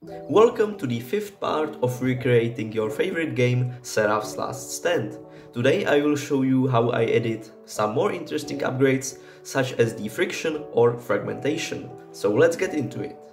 Welcome to the fifth part of recreating your favorite game, Seraph's Last Stand. Today I will show you how I edit some more interesting upgrades, such as the friction or fragmentation. So let's get into it.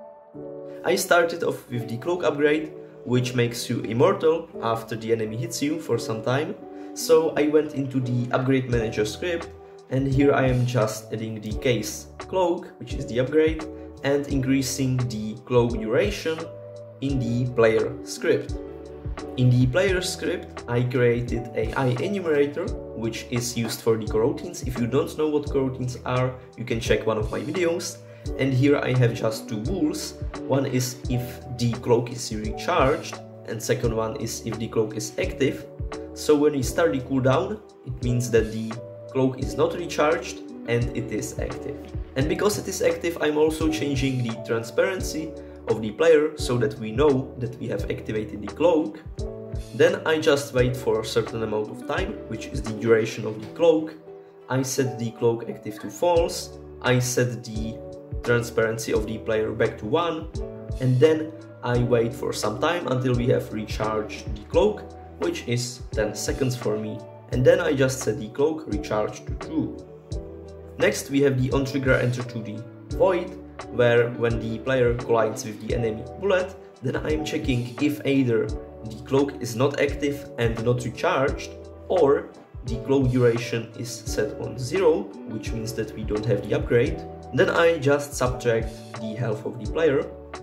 I started off with the cloak upgrade, which makes you immortal after the enemy hits you for some time. So I went into the upgrade manager script, and here I am just adding the case cloak, which is the upgrade, and increasing the cloak duration in the player script. In the player script, I created a eye enumerator, which is used for the coroutines. If you don't know what coroutines are, you can check one of my videos. And here I have just two rules. One is if the cloak is recharged, and second one is if the cloak is active. So when we start the cooldown, it means that the cloak is not recharged and it is active. And because it is active, I'm also changing the transparency of the player so that we know that we have activated the cloak. Then I just wait for a certain amount of time, which is the duration of the cloak. I set the cloak active to false. I set the transparency of the player back to 1. And then I wait for some time until we have recharged the cloak, which is 10 seconds for me. And then I just set the cloak recharged to true. Next we have the on-trigger enter to the void, where when the player collides with the enemy bullet, then I am checking if either the cloak is not active and not recharged, or the cloak duration is set on 0, which means that we don't have the upgrade. Then I just subtract the health of the player.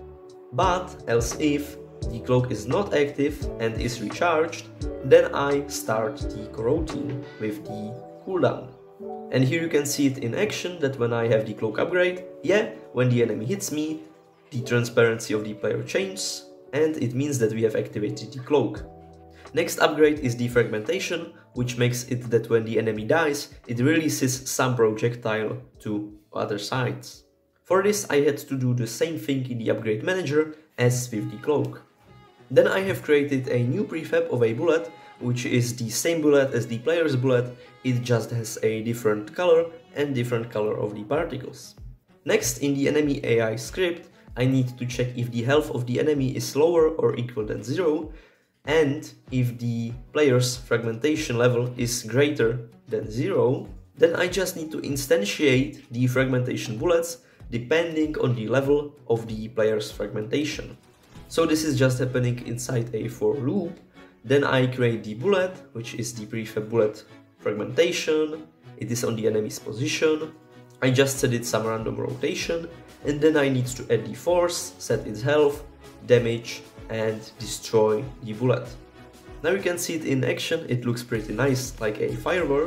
But else if the cloak is not active and is recharged, then I start the coroutine with the cooldown. And here you can see it in action, that when I have the cloak upgrade, when the enemy hits me, the transparency of the player changes, and it means that we have activated the cloak. Next upgrade is the fragmentation, which makes it that when the enemy dies, it releases some projectile to other sides. For this I had to do the same thing in the upgrade manager as with the cloak. Then I have created a new prefab of a bullet, which is the same bullet as the player's bullet, it just has a different color and different color of the particles. Next, in the enemy AI script, I need to check if the health of the enemy is lower or equal than 0, and if the player's fragmentation level is greater than 0, then I just need to instantiate the fragmentation bullets depending on the level of the player's fragmentation. So this is just happening inside a for loop. Then I create the bullet, which is the prefab bullet fragmentation. It is on the enemy's position. I just set it some random rotation, and then I need to add the force, set its health, damage, and destroy the bullet. Now you can see it in action. It looks pretty nice, like a firework.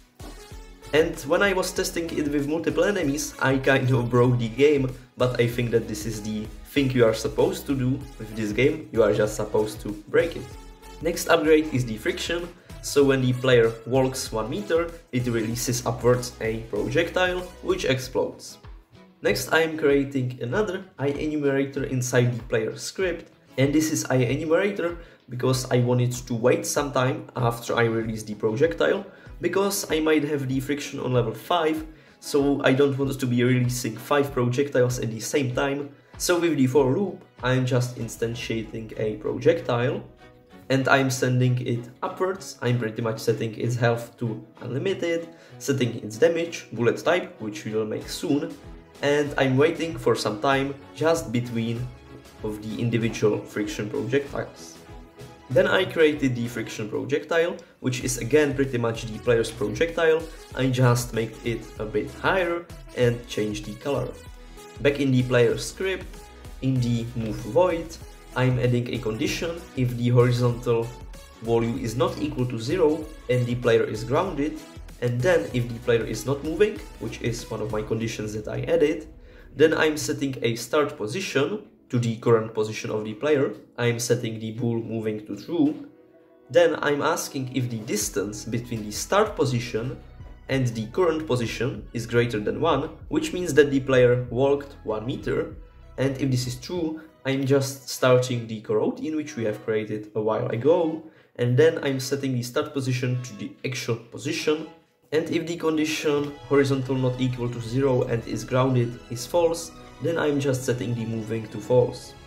And when I was testing it with multiple enemies, I kind of broke the game, but I think that this is the thing you are supposed to do with this game. You are just supposed to break it. Next upgrade is the friction, so when the player walks 1 meter, it releases upwards a projectile, which explodes. Next I am creating another eye enumerator inside the player script, and this is eye enumerator because I wanted to wait some time after I release the projectile, because I might have the friction on level 5, so I don't want to be releasing 5 projectiles at the same time. So with the for loop, I am just instantiating a projectile, and I'm sending it upwards. I'm pretty much setting its health to unlimited, setting its damage, bullet type, which we will make soon, and I'm waiting for some time just between of the individual friction projectiles. Then I created the friction projectile, which is again pretty much the player's projectile. I just make it a bit higher and change the color. Back in the player script, in the move void, I'm adding a condition if the horizontal value is not equal to 0 and the player is grounded, and then if the player is not moving, which is one of my conditions that I added, then I'm setting a start position to the current position of the player. I'm setting the bool moving to true. Then I'm asking if the distance between the start position and the current position is greater than 1, which means that the player walked 1 meter, and if this is true, I'm just starting the coroutine which we have created a while ago, and then I'm setting the start position to the actual position, and if the condition horizontal not equal to 0 and is grounded is false, then I'm just setting the moving to false.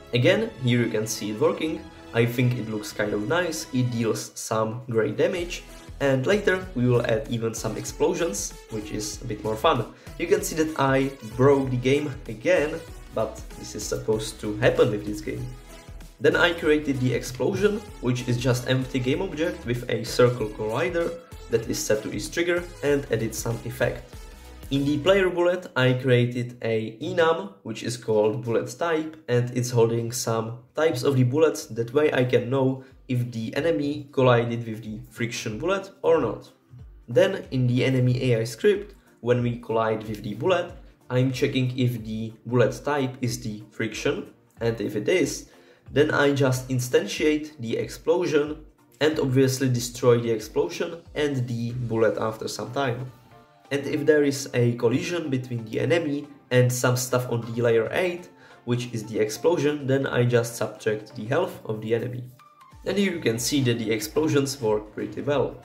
Again, here you can see it working. I think it looks kind of nice, it deals some great damage, and later we will add even some explosions, which is a bit more fun. You can see that I broke the game again, but this is supposed to happen with this game. Then I created the explosion, which is just empty game object with a circle collider that is set to its trigger, and added some effect. In the player bullet, I created a enum, which is called bullet type, and it's holding some types of the bullets. That way I can know if the enemy collided with the friction bullet or not. Then in the enemy AI script, when we collide with the bullet, I'm checking if the bullet type is the friction, and if it is, then I just instantiate the explosion and obviously destroy the explosion and the bullet after some time. And if there is a collision between the enemy and some stuff on the layer 8, which is the explosion, then I just subtract the health of the enemy. And here you can see that the explosions work pretty well.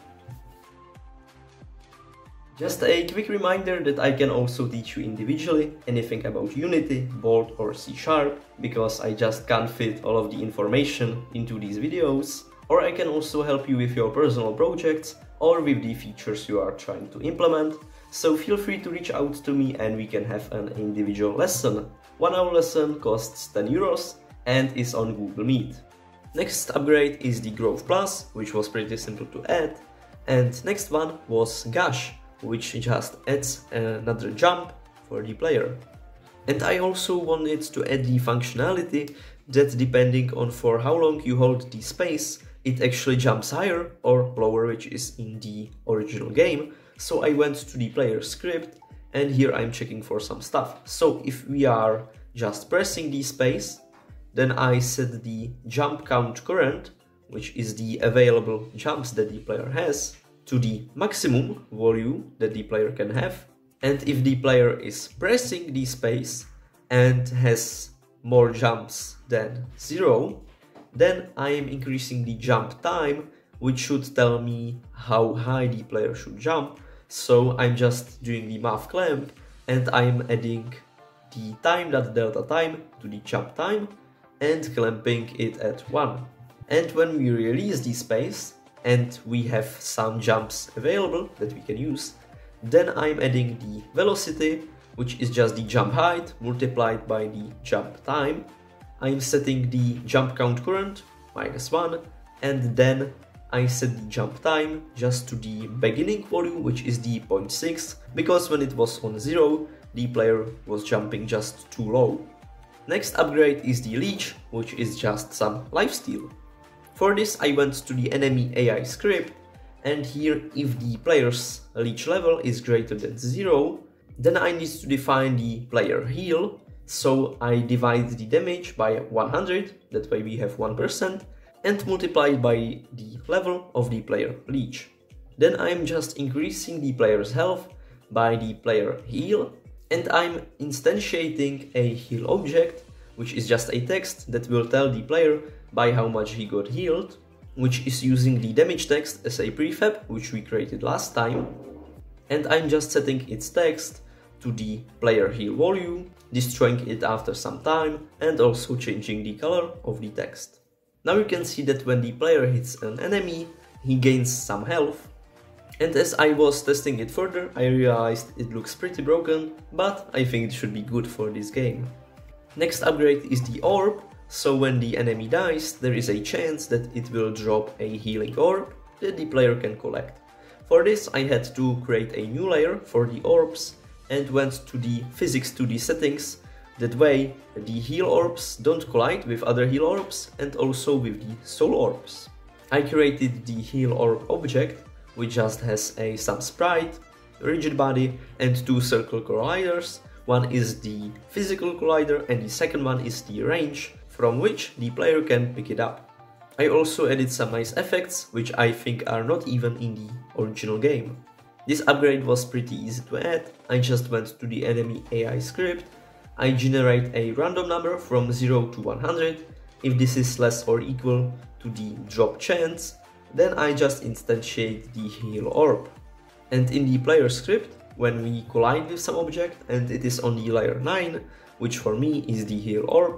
Just a quick reminder that I can also teach you individually anything about Unity, Bolt or C#, because I just can't fit all of the information into these videos. Or I can also help you with your personal projects or with the features you are trying to implement. So feel free to reach out to me and we can have an individual lesson. 1 hour lesson costs 10 euros and is on Google Meet. Next upgrade is the Growth Plus, which was pretty simple to add. And next one was Gush, which just adds another jump for the player. And I also wanted to add the functionality that depending on for how long you hold the space, it actually jumps higher or lower, which is in the original game. So I went to the player script and here I'm checking for some stuff. So if we are just pressing the space, then I set the jump count current, which is the available jumps that the player has, to the maximum value that the player can have. And if the player is pressing the space and has more jumps than 0, then I am increasing the jump time, which should tell me how high the player should jump. So I'm just doing the math clamp and I'm adding the time.delta time to the jump time and clamping it at 1. And when we release the space and we have some jumps available that we can use, then I'm adding the velocity, which is just the jump height multiplied by the jump time. I'm setting the jump count current -1, and then I set the jump time just to the beginning value, which is the 0.6, because when it was on 0, the player was jumping just too low. Next upgrade is the Leech, which is just some lifesteal. For this I went to the enemy AI script, and here if the player's Leech level is greater than 0, then I need to define the player heal. So I divide the damage by 100, that way we have 1%, and multiply it by the level of the player Leech. Then I'm just increasing the player's health by the player heal, and I'm instantiating a heal object, which is just a text that will tell the player by how much he got healed, which is using the damage text as a prefab, which we created last time. And I'm just setting its text to the player heal value, destroying it after some time, and also changing the color of the text. Now you can see that when the player hits an enemy, he gains some health. And as I was testing it further, I realized it looks pretty broken, but I think it should be good for this game. Next upgrade is the orb. So when the enemy dies, there is a chance that it will drop a healing orb that the player can collect. For this I had to create a new layer for the orbs and went to the physics 2D settings. That way the heal orbs don't collide with other heal orbs and also with the soul orbs. I created the heal orb object, which just has some sprite, rigid body and 2 circle colliders. One is the physical collider and the second one is the range, from which the player can pick it up. I also added some nice effects, which I think are not even in the original game. This upgrade was pretty easy to add. I just went to the enemy AI script. I generate a random number from 0 to 100. If this is less or equal to the drop chance, then I just instantiate the heal orb. And in the player script, when we collide with some object and it is on the layer 9, which for me is the heal orb,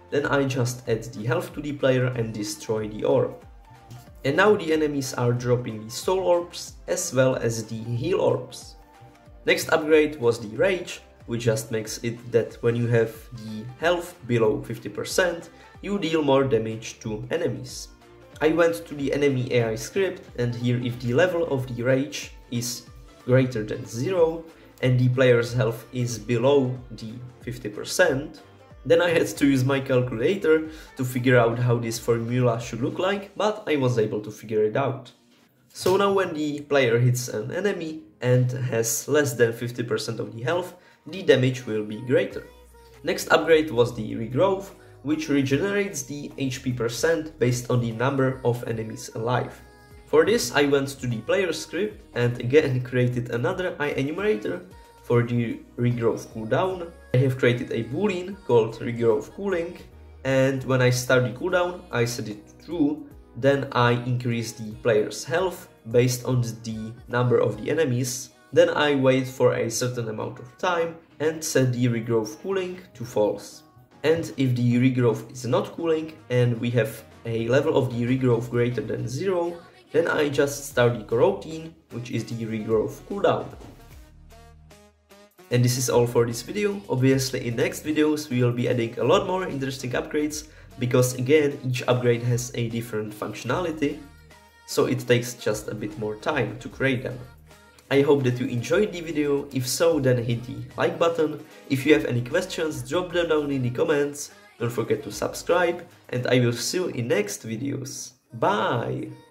then I just add the health to the player and destroy the orb. And now the enemies are dropping the soul orbs as well as the heal orbs. Next upgrade was the Rage, which just makes it that when you have the health below 50%, you deal more damage to enemies. I went to the enemy AI script, and here if the level of the Rage is greater than 0 and the player's health is below the 50%, then I had to use my calculator to figure out how this formula should look like, but I was able to figure it out. So now when the player hits an enemy and has less than 50% of the health, the damage will be greater. Next upgrade was the Regrowth, which regenerates the HP percent based on the number of enemies alive. For this I went to the player script and again created another IEnumerator for the Regrowth cooldown. I have created a boolean called Regrowth cooling, and when I start the cooldown I set it to true, then I increase the player's health based on the number of the enemies, then I wait for a certain amount of time and set the Regrowth cooling to false. And if the regrowth is not cooling and we have a level of the regrowth greater than 0, then I just start the coroutine, which is the regrowth cooldown. And this is all for this video. Obviously in next videos we will be adding a lot more interesting upgrades, because again each upgrade has a different functionality, so it takes just a bit more time to create them. I hope that you enjoyed the video. If so, then hit the like button. If you have any questions, drop them down in the comments. Don't forget to subscribe, and I will see you in next videos. Bye!